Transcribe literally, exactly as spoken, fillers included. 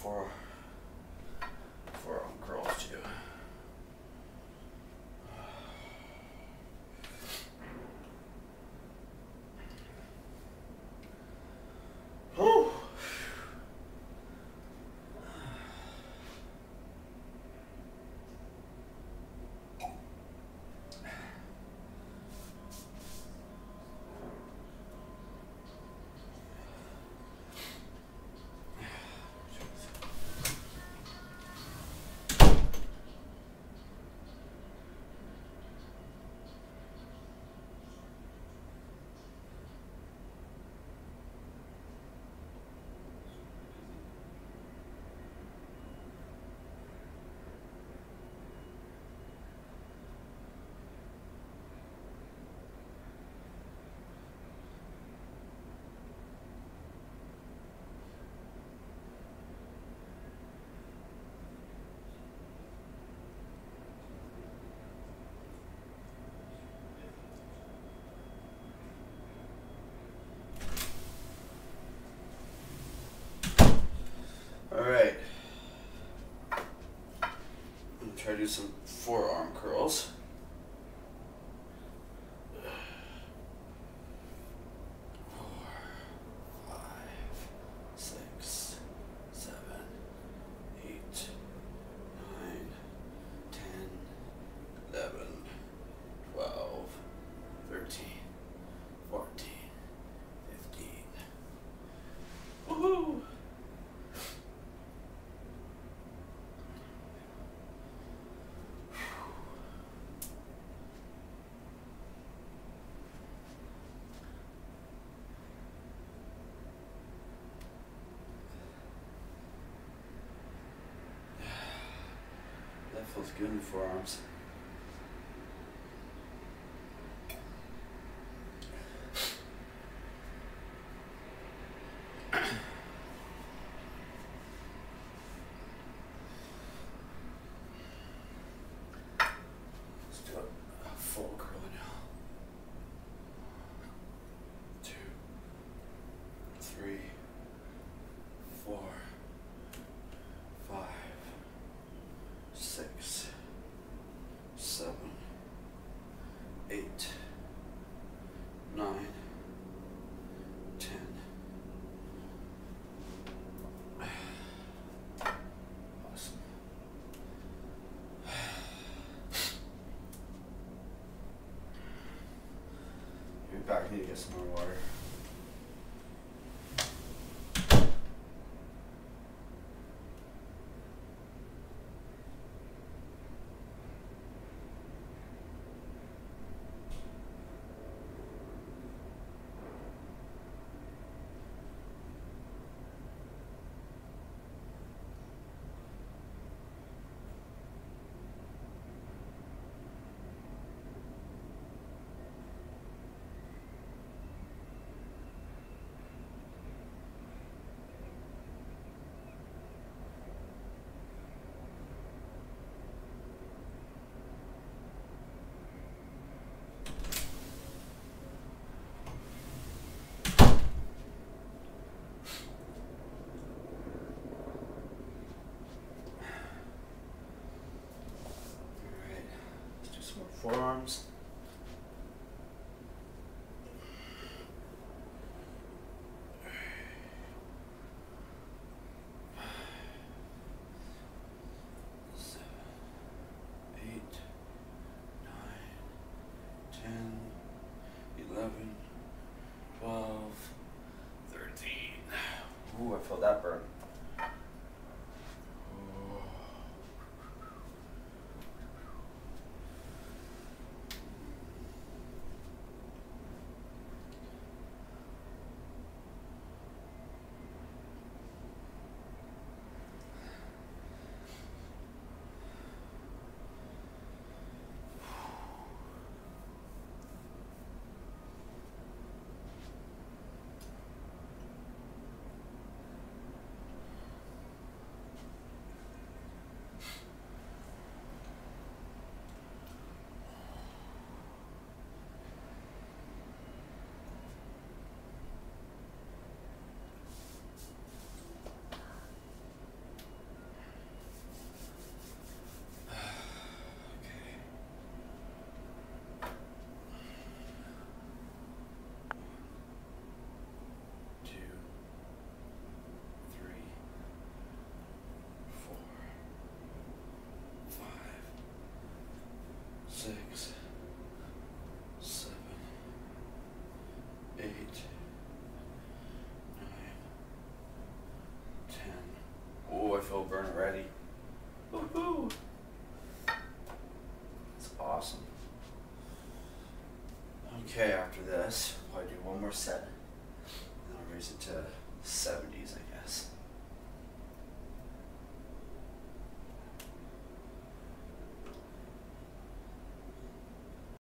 four, forearm curls too. Whew. All right, I'm gonna try to do some forearm curls. That feels good in the forearms. Let's do a full curl now. Two, three, four, five, six, seven, eight, nine, ten. Awesome. Be back. I need to get some more water. Forearms. Seven, eight, nine, ten, eleven, twelve, thirteen. Ooh, I felt that burn. six, seven, eight, nine, ten. Oh, I feel burn already. Woohoo! That's awesome. Okay, after this, I'll do one more set. And I'll raise it to seventies, I think.